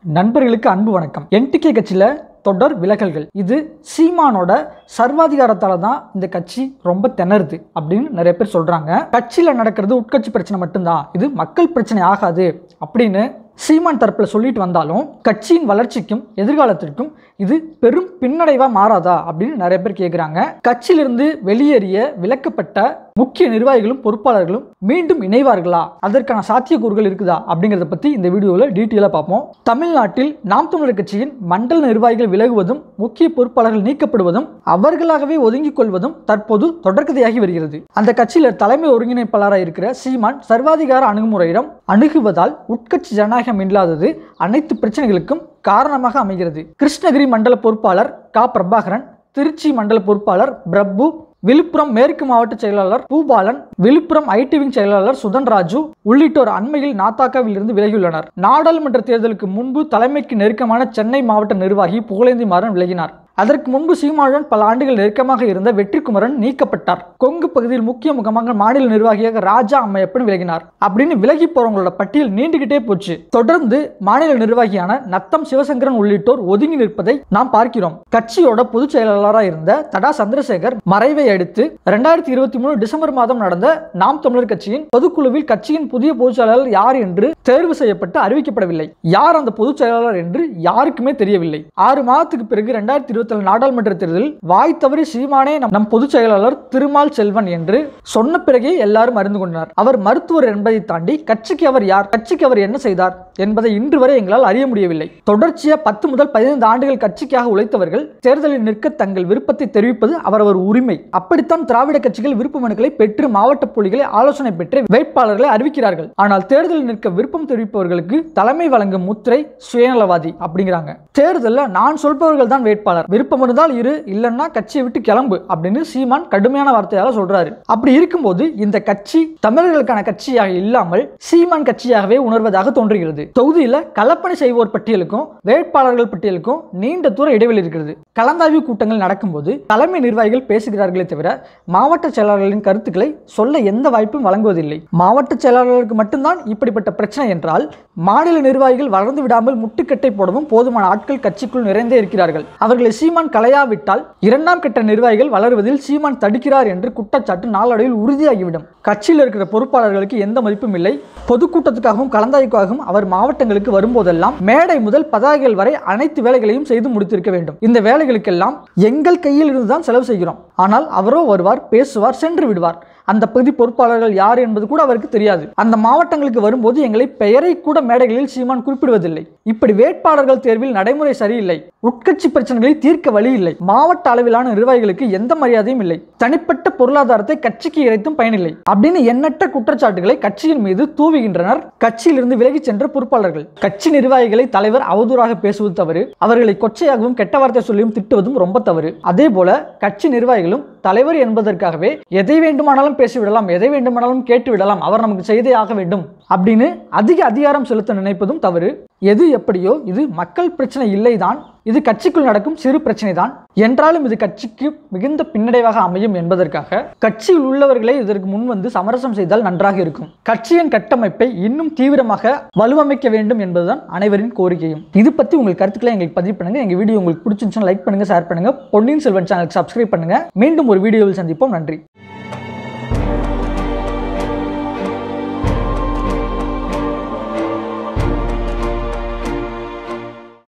நண்பர்களுக்கு அன்பு வணக்கம். என்டிகே கட்சியில தொடர் விலகல்கள். இது சீமானோட சர்வாதிகாரத்தால தான் இந்த கட்சி ரொம்ப திணறுது அப்படின்னு நிறைய பேர் சொல்றாங்க. கட்சியில நடக்கிறது உட்கட்சி பிரச்சனை மட்டும்தான், இது மக்கள் பிரச்சனை ஆகாது அப்படின்னு சீமான் தரப்புல சொல்லிட்டு வந்தாலும் கட்சியின் வளர்ச்சிக்கும் எதிர்காலத்திற்கும் இது பெரும் பின்னடைவா மாறாதா அப்படின்னு நிறைய பேர் கேட்கிறாங்க. கட்சியிலிருந்து வெளியேறிய விலக்கப்பட்ட முக்கிய நிர்வாகிகளும் பொறுப்பாளர்களும் மீண்டும் இணைவார்களா, அதற்கான சாத்தியக்கூறுகள் இருக்குதா அப்படிங்கிறத பத்தி இந்த வீடியோவில் டீட்டெயிலாக பார்ப்போம். தமிழ்நாட்டில் நாம் தமிழர் கட்சியின் மண்டல நிர்வாகிகள் விலகுவதும் முக்கிய பொறுப்பாளர்கள் நீக்கப்படுவதும் அவர்களாகவே ஒதுங்கிக் கொள்வதும் தற்போது தொடர்கதையாகி வருகிறது. அந்த கட்சியில் தலைமை ஒருங்கிணைப்பாளராக இருக்கிற சீமான் சர்வாதிகார அணுகுமுறையிடம் அணுகுவதால் உட்கட்சி ஜனநாயகம் இல்லாதது அனைத்து பிரச்சனைகளுக்கும் காரணமாக அமைகிறது. கிருஷ்ணகிரி மண்டல பொறுப்பாளர் கா பிரபாகரன், திருச்சி மண்டல பொறுப்பாளர் பிரபு, விழுப்புரம் மேற்கு மாவட்ட செயலாளர் பூபாலன், விழுப்புரம் ஐடி விங் செயலாளர் சுதன்ராஜு உள்ளிட்டோர் அண்மையில் நாத்தாக்காவில் இருந்து விலகியுள்ளனர். நாடாளுமன்ற தேர்தலுக்கு முன்பு தலைமைக்கு நெருக்கமான சென்னை மாவட்ட நிர்வாகி புகழேந்தி மாறன் விலகினார். அதற்கு முன்பு சீமானுடன் பல ஆண்டுகள் நெருக்கமாக இருந்த வெற்றிக்குமரன் நீக்கப்பட்டார். கொங்கு பகுதியில் முக்கிய முகமாக மாநில நிர்வாகியாக ராஜா அம்மையப்பன் விலகினார். அப்படின்னு விலகி போறவங்களோட பட்டியல் நீண்டுகிட்டே போச்சு. தொடர்ந்து மாநில நிர்வாகியான நத்தம் சிவசங்கரன் உள்ளிட்டோர் ஒதுங்கி நிற்பதை நாம் பார்க்கிறோம். கட்சியோட பொதுச் செயலாளராக இருந்த தடா சந்திரசேகர் மறைவை அடுத்து 2023 டிசம்பர் மாதம் நடந்த நாம் தமிழர் கட்சியின் பொதுக்குழுவில் கட்சியின் புதிய பொதுச் செயலாளர் யார் என்று தேர்வு செய்யப்பட்டு அறிவிக்கப்படவில்லை. யார் அந்த பொதுச் செயலாளர் என்று யாருக்குமே தெரியவில்லை. 6 மாதத்துக்கு பிறகு 2020 நாடாளுமன்ற தேர்தலில் வாய் தவறி சீமானே நம் பொதுச் செயலாளர் திருமால் செல்வன் என்று சொன்ன பிறகே எல்லாரும் அறிந்து கொண்டனர். அவர் மருத்துவர் என்பதை தாண்டி கட்சிக்கு அவர் யார், கட்சிக்கு அவர் என்ன செய்தார் என்பதை இன்று வரை எங்களால் அறிய முடியவில்லை. தொடர்ச்சியா 10 முதல் 15 ஆண்டுகள் கட்சிக்காக உழைத்தவர்கள் தேர்தலில் நிற்க தங்கள் விருப்பத்தை தெரிவிப்பது அவரவர் உரிமை. அப்படித்தான் திராவிட கட்சிகள் விருப்ப மனுக்களை பெற்று மாவட்ட புள்ளிகளை ஆலோசனை பெற்று வேட்பாளர்களை அறிவிக்கிறார்கள். ஆனால் தேர்தலில் நிற்க விருப்பம் தெரிவிப்பவர்களுக்கு தலைமை வழங்கும் முத்திரை சுயநலவாதி அப்படிங்கிறாங்க. தேர்தலில் நான் சொல்பவர்கள் தான் வேட்பாளர், விருப்பம் இருந்தால் இரு, இல்லைன்னா கட்சியை விட்டு கிளம்பு அப்படின்னு சீமான் கடுமையான வார்த்தையாக சொல்றாரு. அப்படி இருக்கும்போது இந்த கட்சி தமிழர்களுக்கான கட்சியாக இல்லாமல் சீமான் கட்சியாகவே உணர்வதாக தோன்றுகிறது. தொகுதியில களப்பணி செய்வோர் பட்டியலுக்கும் வேட்பாளர்கள் பட்டியலுக்கும் நீண்ட தூர இடைவெளி இருக்கிறது. கலந்தாய்வு கூட்டங்கள் நடக்கும்போது தலைமை நிர்வாகிகள் பேசுகிறார்களே தவிர மாவட்ட செயலாளர்களின் கருத்துக்களை சொல்ல எந்த வாய்ப்பும் வழங்குவதில்லை. மாவட்ட செயலாளர்களுக்கு மட்டும்தான் இப்படிப்பட்ட பிரச்சனை என்றால் மாநில நிர்வாகிகள் வளர்ந்து விடாமல் முட்டுக்கட்டை போடவும் போதுமான ஆட்கள் கட்சிக்குள் நிறைந்தே இருக்கிறார்கள். அவர்களை சீமான் களையாவிட்டால் 2ஆம் கட்ட நிர்வாகிகள் வளருவதில் சீமான் தடுக்கிறார் என்று குற்றச்சாட்டு நாளடைவில் உறுதியாகிவிடும். கட்சியில் இருக்கிற பொறுப்பாளர்களுக்கு எந்த மதிப்பும் இல்லை. பொதுக்கூட்டத்துக்காகவும் கலந்தாய்வுக்காகவும் அவர் மாவட்டங்களுக்கு வரும்போதெல்லாம் மேடை முதல் பதாகைகள் வரை அனைத்து வேலைகளையும் செய்து முடித்திருக்க வேண்டும். இந்த வேலைகளுக்கெல்லாம் எங்கள் கையில் இருந்துதான் செலவு செய்கிறோம். ஆனால் அவரோ வருவார், பேசுவார், சென்று விடுவார். அந்த பகுதி பொறுப்பாளர்கள் யார் என்பது கூட அவருக்கு தெரியாது. அந்த மாவட்டங்களுக்கு வரும்போது எங்களை பெயரை கூட மேடைகளில் சீமான் குறிப்பிடுவதில்லை. இப்படி வேட்பாளர்கள் தேர்வில் நடைமுறை சரியில்லை. உட்கட்சி பிரச்சனைகளை தீர்க்க வழி இல்லை. மாவட்ட அளவிலான நிர்வாகிகளுக்கு எந்த மரியாதையும் இல்லை. தனிப்பட்ட பொருளாதாரத்தை கட்சிக்கு இறைத்தும் பயனில்லை அப்படின்னு எண்ணற்ற குற்றச்சாட்டுகளை கட்சியின் மீது தூவுகின்றனர் கட்சியிலிருந்து விலகி சென்ற பொறுப்பாளர்கள். கட்சி நிர்வாகிகளை தலைவர் அவதூறாக பேசுவது தவறு, அவர்களை கொச்சையாகவும் கெட்ட வார்த்தை சொல்லியும் திட்டுவதும் ரொம்ப தவறு. அதே போல கட்சி நிர்வாகிகளும் தலைவர் என்பதற்காகவே எதை வேண்டுமானாலும் பேசிவிடலாம், எதை வேண்டுமானாலும் கேட்டுவிடலாம், அவர் நமக்கு செய்தே ஆக வேண்டும் அப்படின்னு அதிக அதிகாரம் செலுத்த நினைப்பதும் தவறு. எது எப்படியோ இது மக்கள் பிரச்சனை இல்லைதான், இது கட்சிக்குள் நடக்கும் சிறு பிரச்சனை தான் என்றாலும் இது கட்சிக்கு மிகுந்த பின்னடைவாக அமையும் என்பதற்காக கட்சியில் உள்ளவர்களே இதற்கு முன் வந்து சமரசம் செய்தால் நன்றாக இருக்கும். கட்சியின் கட்டமைப்பை இன்னும் தீவிரமாக வலுவமைக்க வேண்டும் என்பதுதான் அனைவரின் கோரிக்கையும். இது பத்தி உங்கள் கருத்துக்களை எங்களுக்கு பதிவு பண்ணுங்க. எங்க வீடியோ உங்களுக்கு பிடிச்சிருந்துச்சுன்னா லைக் பண்ணுங்க, ஷேர் பண்ணுங்க. பொன்னியின் செல்வன் சேனலுக்கு சப்ஸ்கிரைப் பண்ணுங்க. மீண்டும் ஒரு வீடியோவில் சந்திப்போம். நன்றி.